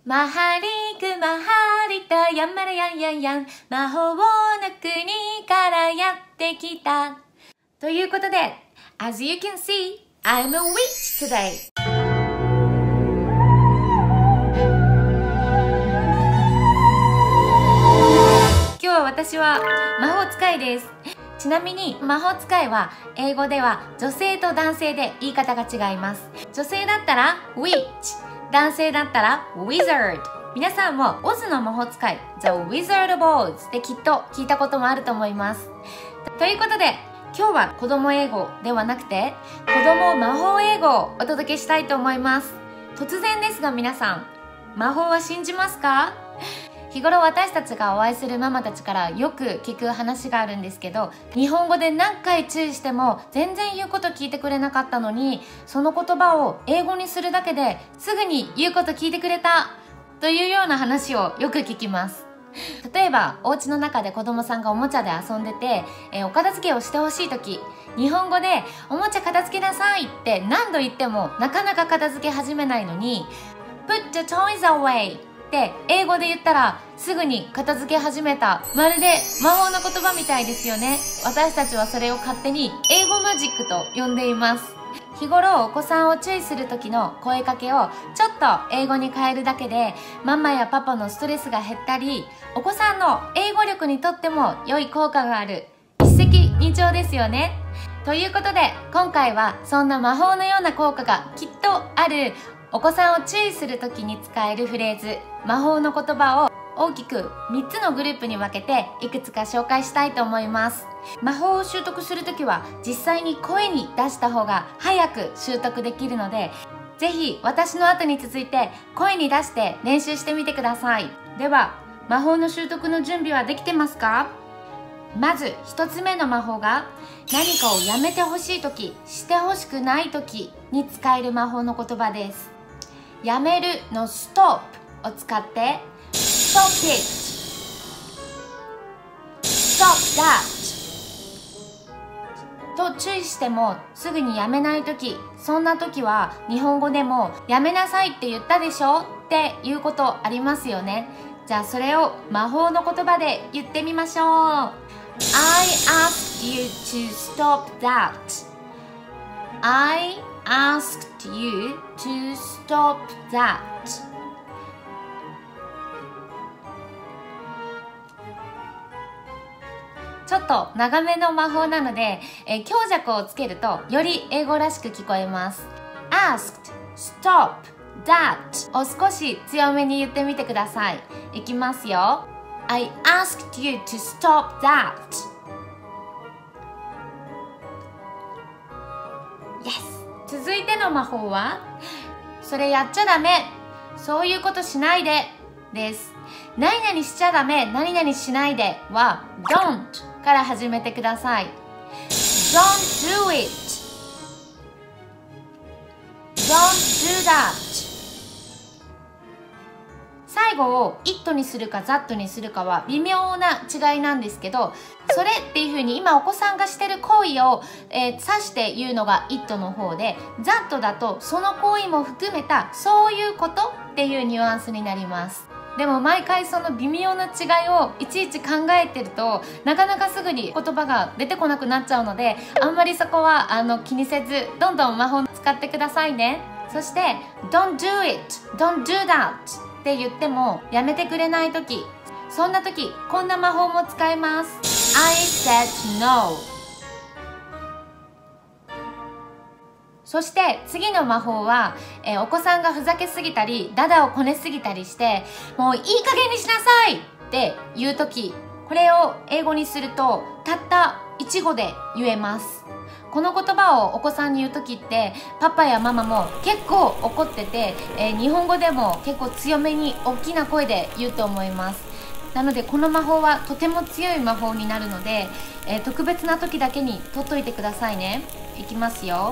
マハリクマハリタヤンマラヤンヤンヤン、魔法の国からやってきた。ということで、As you can see, I'm a witch today. 今日は私は魔法使いです。ちなみに魔法使いは英語では女性と男性で言い方が違います。女性だったら witch、 男性だったら wizard。 皆さんもオズの魔法使い The Wizard of Oz できっと聞いたこともあると思います。ということで今日は子供英語ではなくて子供魔法英語をお届けしたいと思います。突然ですが皆さん、魔法は信じますか？日頃私たちがお会いするママたちからよく聞く話があるんですけど、日本語で何回注意しても全然言うこと聞いてくれなかったのに、その言葉を英語にするだけですぐに言うこと聞いてくれたというような話をよく聞きます。例えばお家の中で子供さんがおもちゃで遊んでて、お片付けをしてほしい時、日本語でおもちゃ片付けなさいって何度言ってもなかなか片付け始めないのに Put the toys awayって英語で言ったらすぐに片付け始めた。まるで魔法の言葉みたいですよね。私たちはそれを勝手に英語マジックと呼んでいます。日頃お子さんを注意する時の声かけをちょっと英語に変えるだけでママやパパのストレスが減ったり、お子さんの英語力にとっても良い効果がある。一石二鳥ですよね。ということで今回はそんな魔法のような効果がきっとあるお子さんを注意する時に使えるフレーズ、魔法の言葉を大きく3つのグループに分けていくつか紹介したいと思います。魔法を習得するときは実際に声に出した方が早く習得できるので、ぜひ私の後に続いて声に出して練習してみてください。では魔法の習得の準備はできてますか？まず1つ目の魔法が何かをやめてほしいとき、してほしくないときに使える魔法の言葉です。やめるの stop を使ってStop it! Stop that! と注意してもすぐにやめないとき、そんなときは日本語でもやめなさいって言ったでしょっていうことありますよね。じゃあそれを魔法の言葉で言ってみましょう。I asked you to stop that. I asked you to stop that.ちょっと長めの魔法なので、強弱をつけるとより英語らしく聞こえます。asked, stop, that を少し強めに言ってみてください。いきますよ。I asked you to stop that. Yes! 続いての魔法はそれやっちゃダメ、そういうことしないでです。何々しちゃダメ、何々しないでは don't から始めてください。 Don't do it. Don't do that. 最後を it にするか that にするかは微妙な違いなんですけど、それっていう風に今お子さんがしてる行為を、指して言うのが it の方で、that だとその行為も含めたそういうことっていうニュアンスになります。でも毎回その微妙な違いをいちいち考えてるとなかなかすぐに言葉が出てこなくなっちゃうので、あんまりそこは気にせずどんどん魔法を使ってくださいね。そして Don't do it, don't do that って言ってもやめてくれない時、そんな時こんな魔法も使えます。 I said no。 そして次の魔法は、お子さんがふざけすぎたりダダをこねすぎたりしてもういい加減にしなさいって言う時、これを英語にするとたった1語で言えます。この言葉をお子さんに言う時ってパパやママも結構怒ってて、日本語でも結構強めに大きな声で言うと思います。なのでこの魔法はとても強い魔法になるので、特別な時だけに取っといてくださいね。いきますよ。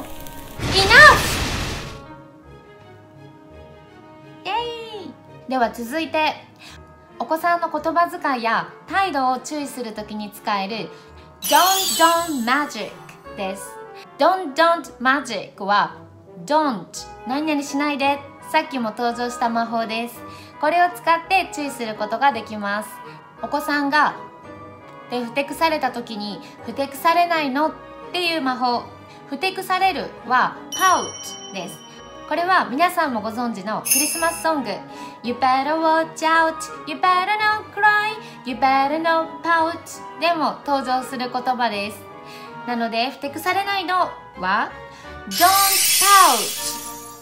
では続いてお子さんの言葉遣いや態度を注意するときに使える Don't magic です。Don't magic は Don't 何々しないで、 さっきも登場した魔法です。これを使って注意することができます。お子さんがふてくされた時にふてくされないのっていう魔法。ふてくされるは pout です。これは皆さんもご存知のクリスマスソング You better watch out, you better not cry, you better not pout でも登場する言葉です。なのでふてくされないのは Don't pout。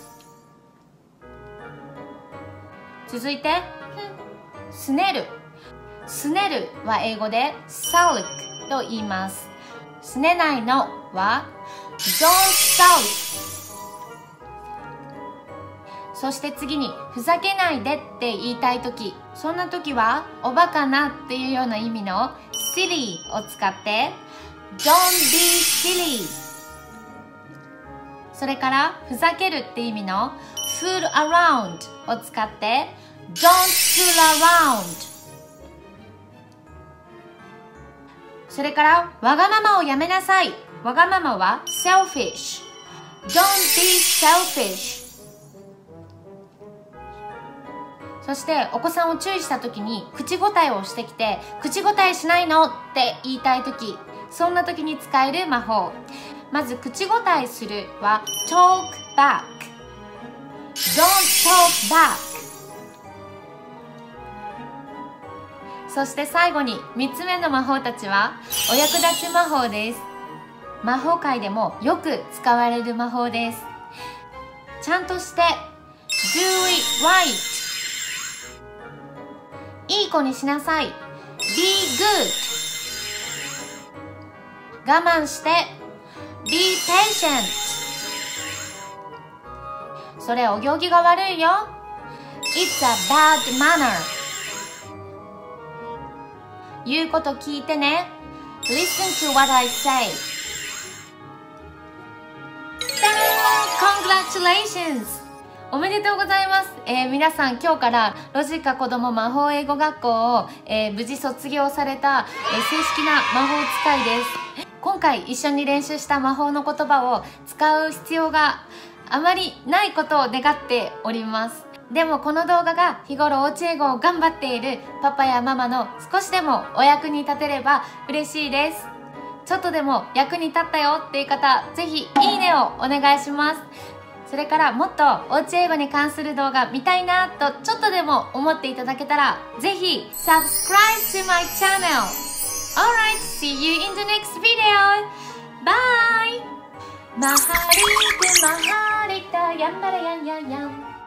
続いてすねる。すねるは英語で sulk と言います。すねないのは Don't sulk。 そして次にふざけないでって言いたいとき、そんなときはおバカなっていうような意味の silly を使って Don't be silly。 それからふざけるって意味の fool around を使って Don't fool around。 それからわがままをやめなさい。わがままは selfish。 Don't be selfish。そしてお子さんを注意した時に口答えをしてきて口答えしないのって言いたい時、そんな時に使える魔法。まず口答えするは talk back。 Don't talk back。 そして最後に3つ目の魔法たちはお役立ち魔法です。魔法界でもよく使われる魔法です。ちゃんとして do it right。いい子にしなさい Be good。 我慢して Be patient。 それお行儀が悪いよ It's a bad manner。 言うこと聞いてね Listen to what I say。 Congratulations！おめでとうございます。皆さん今日からロジカ子ども魔法英語学校を、無事卒業された、正式な魔法使いです。今回一緒に練習した魔法の言葉を使う必要があまりないことを願っております。でもこの動画が日頃おうち英語を頑張っているパパやママの少しでもお役に立てれば嬉しいです。ちょっとでも役に立ったよっていう方、ぜひいいねをお願いします。それからもっとおうち英語に関する動画見たいなとちょっとでも思っていただけたらぜひ subscribe to my channel。 Alright, see you in the next video. Bye! マハリクマハリタヤンバラヤンヤンヤン